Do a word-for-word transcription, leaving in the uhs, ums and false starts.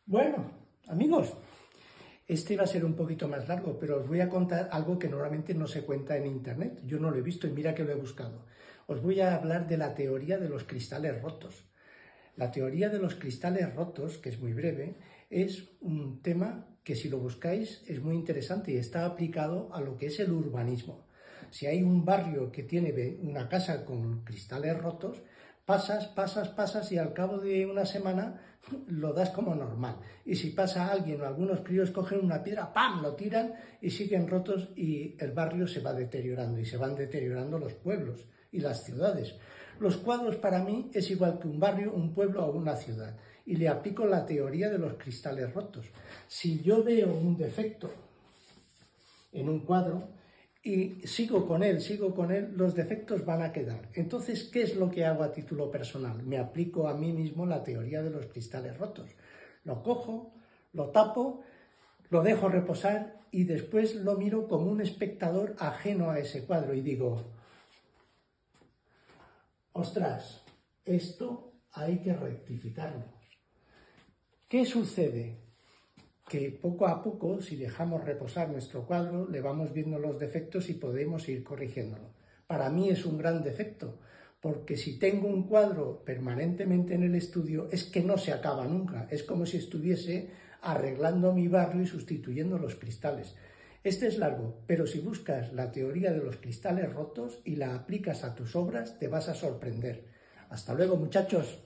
Bueno, amigos, este va a ser un poquito más largo, pero os voy a contar algo que normalmente no se cuenta en internet. Yo no lo he visto y mira que lo he buscado. Os voy a hablar de la teoría de los cristales rotos. La teoría de los cristales rotos, que es muy breve, es un tema que si lo buscáis es muy interesante y está aplicado a lo que es el urbanismo. Si hay un barrio que tiene una casa con cristales rotos, pasas, pasas, pasas y al cabo de una semana lo das como normal. Y si pasa alguien o algunos críos cogen una piedra, ¡pam!, lo tiran y siguen rotos y el barrio se va deteriorando y se van deteriorando los pueblos y las ciudades. Los cuadros para mí es igual que un barrio, un pueblo o una ciudad y le aplico la teoría de los cristales rotos. Si yo veo un defecto en un cuadro y sigo con él, sigo con él, los defectos van a quedar. Entonces, ¿qué es lo que hago a título personal? Me aplico a mí mismo la teoría de los cristales rotos. Lo cojo, lo tapo, lo dejo reposar y después lo miro como un espectador ajeno a ese cuadro y digo, ostras, esto hay que rectificarlo. ¿Qué sucede? Que poco a poco, si dejamos reposar nuestro cuadro, le vamos viendo los defectos y podemos ir corrigiéndolo. Para mí es un gran defecto, porque si tengo un cuadro permanentemente en el estudio, es que no se acaba nunca. Es como si estuviese arreglando mi barrio y sustituyendo los cristales. Este es largo, pero si buscas la teoría de los cristales rotos y la aplicas a tus obras, te vas a sorprender. Hasta luego, muchachos.